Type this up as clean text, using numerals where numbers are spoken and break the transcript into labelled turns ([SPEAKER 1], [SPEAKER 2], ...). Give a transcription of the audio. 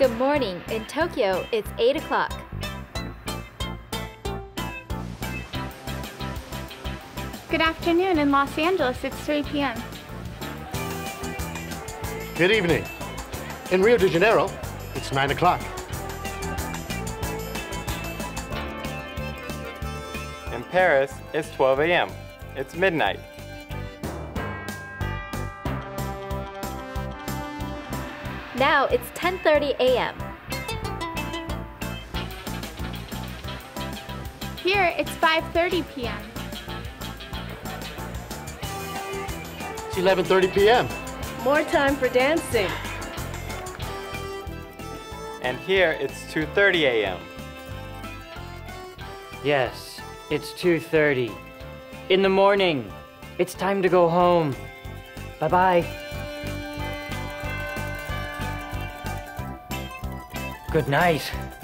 [SPEAKER 1] Good morning. In Tokyo, it's 8 o'clock.
[SPEAKER 2] Good afternoon. In Los Angeles, it's 3 p.m.
[SPEAKER 3] Good evening. In Rio de Janeiro, it's 9 o'clock.
[SPEAKER 4] In Paris, it's 12 a.m. It's midnight.
[SPEAKER 1] Now it's 10:30 a.m.
[SPEAKER 2] Here, it's 5:30 p.m.
[SPEAKER 3] It's 11:30 p.m.
[SPEAKER 5] More time for dancing.
[SPEAKER 4] And here, it's 2:30 a.m.
[SPEAKER 6] Yes, it's 2:30. In the morning. It's time to go home. Bye-bye. Good night.